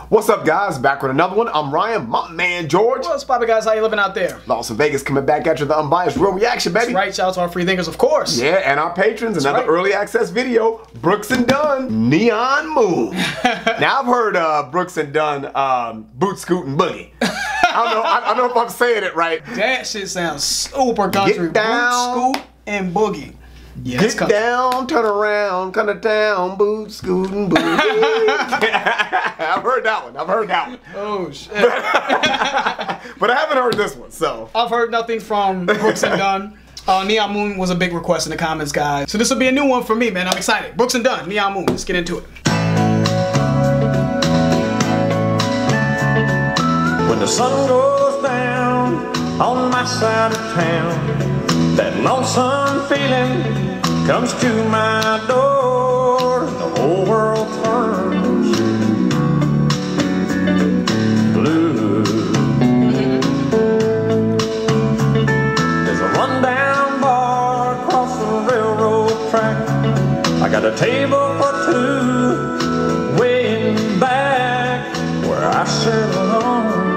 What's up, guys? Back with another one. I'm Ryan, my man George. What's poppin', guys? How you living out there? Las Vegas coming back at you, the unbiased real reaction, baby. That's right. Shout out to our free thinkers, of course. Yeah, and our patrons. That's another early access video. Brooks and Dunn, Neon Moon. Now I've heard Brooks and Dunn, Boot Scoot and Boogie. I don't know if I'm saying it right. That shit sounds super country. Get down, Boot Scoot and Boogie. Yeah, get down, turn around, come to town, boot, scoot, and boogie. I've heard that one. I've heard that one. Oh, shit. But I haven't heard this one, so. I've heard nothing from Brooks and Dunn. Neon Moon was a big request in the comments, guys. So this will be a new one for me, man. I'm excited. Brooks and Dunn, Neon Moon. Let's get into it. When the sun goes down on my side of town, that lonesome feeling comes to my door, the whole world turns blue. There's a rundown bar across the railroad track. I got a table for two way in back where I sit alone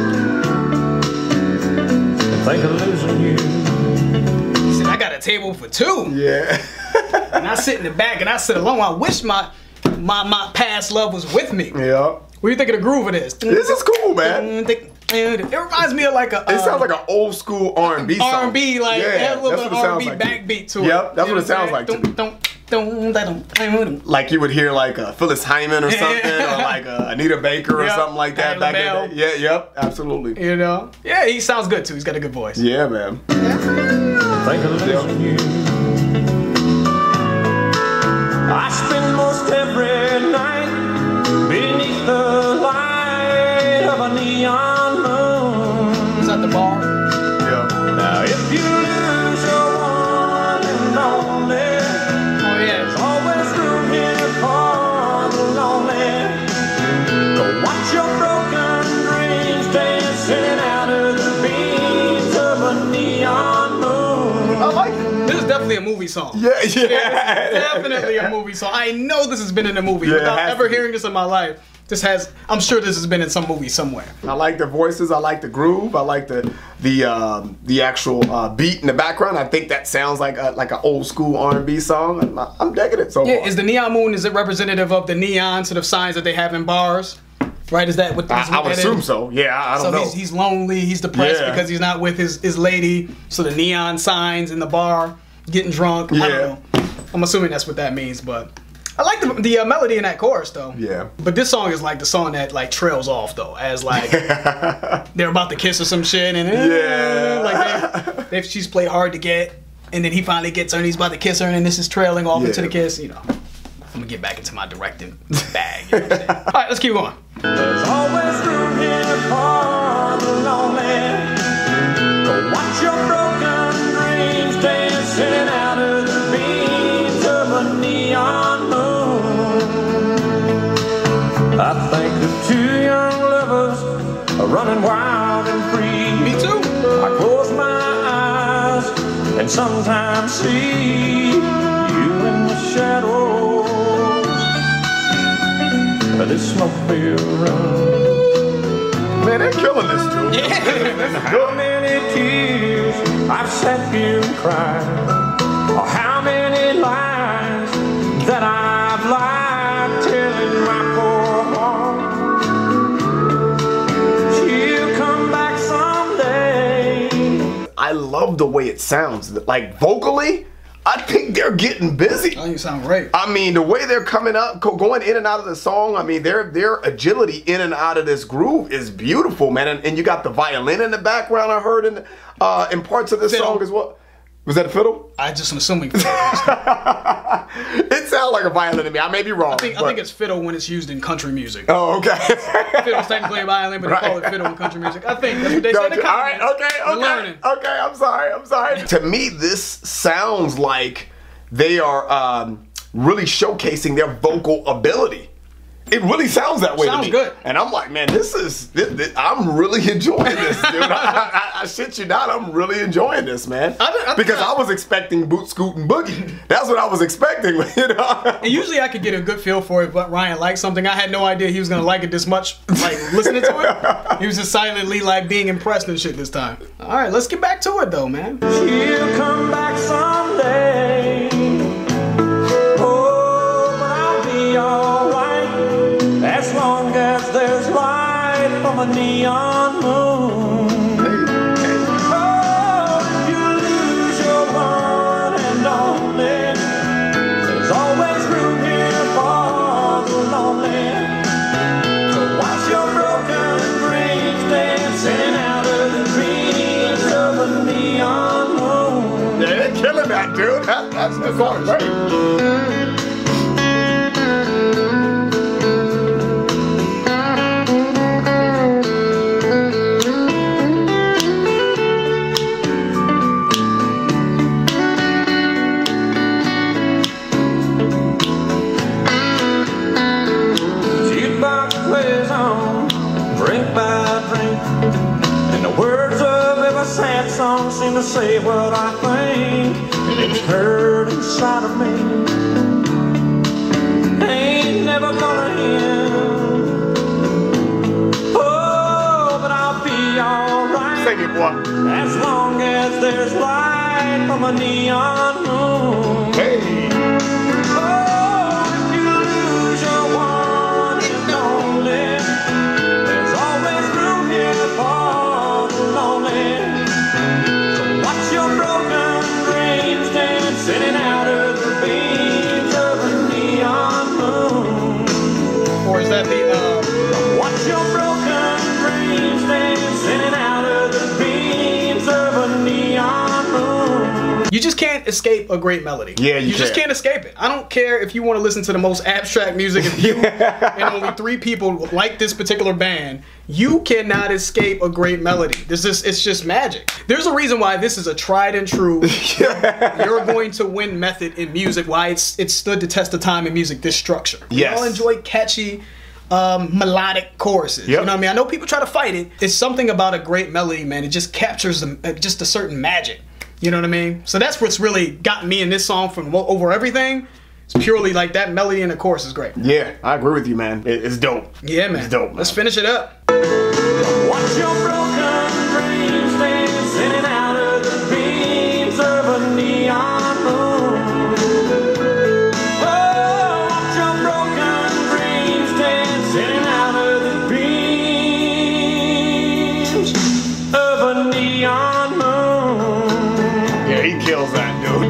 and think of losing you. I got a table for two. Yeah. And I sit in the back and I sit alone. I wish my past love was with me. Yeah. What do you think of the groove of this? This is cool, man. It reminds me of like a. It sounds like an old school R&B song. R&B, like yeah, a little bit of R&B like backbeat to it. Yep, that's what it sounds like to me. Like you would hear like Phyllis Hyman or something, or like Anita Baker or something like that back in the day. Yeah, yep, absolutely. You know? Yeah, he sounds good too. He's got a good voice. Yeah, man. Think of losing you. I spend most every night beneath the light of a neon moon. Is that the bar? Yeah. Now if you lose your one and only, Oh yeah. there's always room here for the lonely. Go watch your broken dreams dancing out of the beams of a neon moon. I like it. This is definitely a movie song. Yeah. Definitely a movie song. I know this has been in a movie without ever hearing this in my life. I'm sure this has been in some movie somewhere. I like the voices. I like the groove. I like the actual beat in the background. I think that sounds like an old school R&B song. I'm digging it so far. Is the Neon Moon, is it representative of the neon sort of signs that they have in bars? Right? Is that what I would assume so. Yeah, I don't know. So he's lonely. He's depressed because he's not with his lady. So the neon signs in the bar, getting drunk. I don't know. I'm assuming that's what that means, but. I like the melody in that chorus though. Yeah. But this song is like the song that like trails off though, as like they're about to kiss or some shit, and like she's played hard to get, and then he finally gets her and he's about to kiss her, and this is trailing off into the kiss. You know, I'm gonna get back into my directing bag. You know what I'm saying? All right, let's keep going. There's always room here for the lonely. Go watch your broken dreams dancing out of the beams of a neon moon. I think of two young lovers running wild and free. Me too. I close my eyes and sometimes see you in the shadows of this smoke-filled room. Man, they're killing this dude. Yeah. How many tears I've sat here and cried, or how many lies that I've lied, telling my poor heart she'll come back someday. I love the way it sounds. Like vocally, I think they're getting busy. Oh, you sound great. I mean, the way they're coming up, going in and out of the song, I mean, their agility in and out of this groove is beautiful, man. And you got the violin in the background, I heard in parts of this song as well. Was that a fiddle? I just am assuming fiddle. It sounds like a violin to me. I may be wrong. I think it's fiddle when it's used in country music. Oh, okay. Fiddle's technically a violin, but they call it fiddle in country music. I think that's what they said in the comments. All right, okay, I'm sorry. To me, this sounds like they are really showcasing their vocal ability. It really sounds that way to me. Sounds good. And I'm like, man, I'm really enjoying this, dude. I shit you not, I'm really enjoying this, man. Because I was expecting Boot Scoot and Boogie. That's what I was expecting, you know. And usually I could get a good feel for it, but Ryan liked something. I had no idea he was gonna like it this much, like listening to it. He was just silently like being impressed and shit this time. All right, let's get back to it though, man. She'll come back someday. Oh, but I'll be alright. As long as there's light from a neon moon. Oh, if you lose your one and only, there's always room here for the lonely. So watch your broken dreams dancing out of the dreams of a neon moon. Yeah, they're killing that, dude. That's going great. Song seem to say what I think, and it's hurt inside of me. Ain't never gonna end. Oh, but I'll be alright. Sing it, boy. As long as there's light from a neon moon. Hey. Oh, if you lose your one and only, there's always room here for the lonely. Sitting out of the beams of a neon moon. Or is that the Watch your broken dreams dancing out of the beams of a neon moon. You just can't escape a great melody. Yeah, you just can't escape it. I don't care if you want to listen to the most abstract music. If you and only 3 people like this particular band, you cannot escape a great melody. It's just magic. There's a reason why this is a tried and true. You're going to win method in music. Why it's stood the test of time in music. This structure. Yes. We all enjoy catchy, melodic choruses. Yep. You know what I mean? I know people try to fight it. It's something about a great melody, man. It just captures just a certain magic. You know what I mean? So that's what's really gotten me in this song from over everything. It's purely like that melody and the chorus is great. Yeah, I agree with you, man. It's dope. Yeah, man. It's dope, man. Let's finish it up. Watch your broken dreams dancing out of the beams of a neon moon. Oh, watch your broken dreams dancing out of the beams of a neon moon. Yeah, he kills that, dude.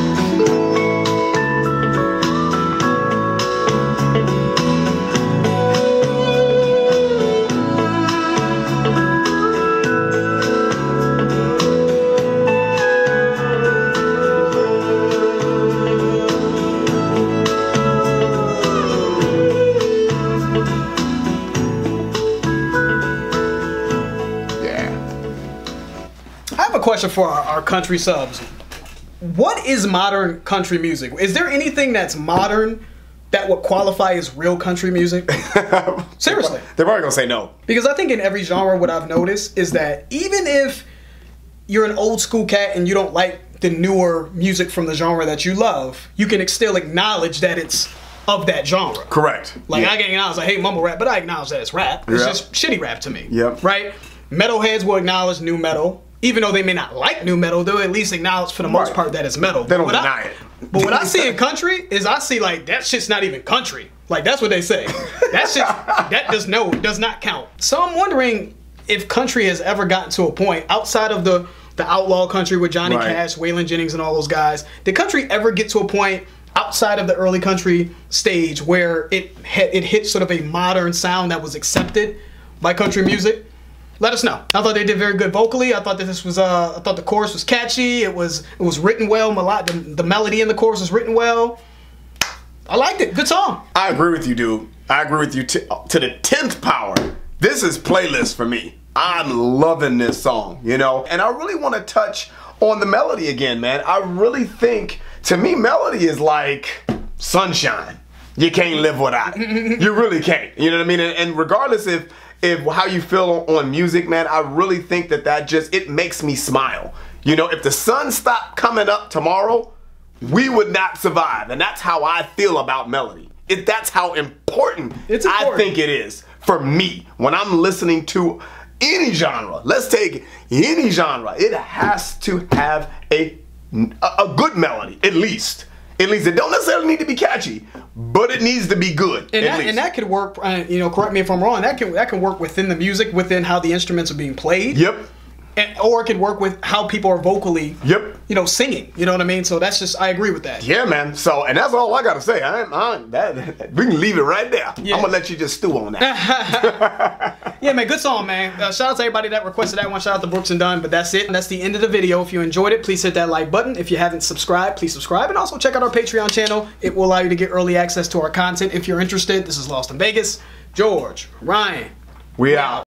Question for our country subs. What is modern country music? Is there anything that's modern that would qualify as real country music? Seriously. They're probably gonna say no. Because I think in every genre what I've noticed is that even if you're an old school cat and you don't like the newer music from the genre that you love, you can still acknowledge that it's of that genre. Correct. Like I can acknowledge, like, hey, mumble rap, but I acknowledge that it's rap. It's just shitty rap to me. Yep. Right? Metalheads will acknowledge new metal. Even though they may not like new metal, they'll at least acknowledge for the most part that it's metal. They don't deny it. But what I see in country is I see like that shit's not even country. Like that's what they say. That shit does not count. So I'm wondering if country has ever gotten to a point outside of the outlaw country with Johnny Cash, Waylon Jennings, and all those guys. Did country ever get to a point outside of the early country stage where it hit sort of a modern sound that was accepted by country music? Let us know. I thought they did very good vocally. I thought that this was I thought the chorus was catchy. It was written well. The melody in the chorus was written well. I liked it. Good song. I agree with you, dude. I agree with you to the 10th power. This is playlist for me. I'm loving this song, you know? And I really want to touch on the melody again, man. I really think, to me, melody is like sunshine. You can't live without it. You really can't. You know what I mean? And regardless if how you feel on music, man, I really think that just, it makes me smile. You know, if the sun stopped coming up tomorrow, we would not survive. And that's how I feel about melody. That's how important I think it is for me when I'm listening to any genre. Let's take any genre. It has to have a good melody, at least. At least it don't necessarily need to be catchy, but it needs to be good. And that could work. You know, correct me if I'm wrong. That can work within the music, within how the instruments are being played. Yep. Or it could work with how people are vocally, you know, singing. You know what I mean? So that's just, I agree with that. Yeah, man. So, and that's all I got to say. We can leave it right there. Yeah. I'm going to let you just stew on that. Yeah, man. Good song, man. Shout out to everybody that requested that one. Shout out to Brooks and Dunn. But that's it. That's the end of the video. If you enjoyed it, please hit that like button. If you haven't subscribed, please subscribe. And also check out our Patreon channel. It will allow you to get early access to our content if you're interested. This is Lost in Vegas. George, Ryan. We out.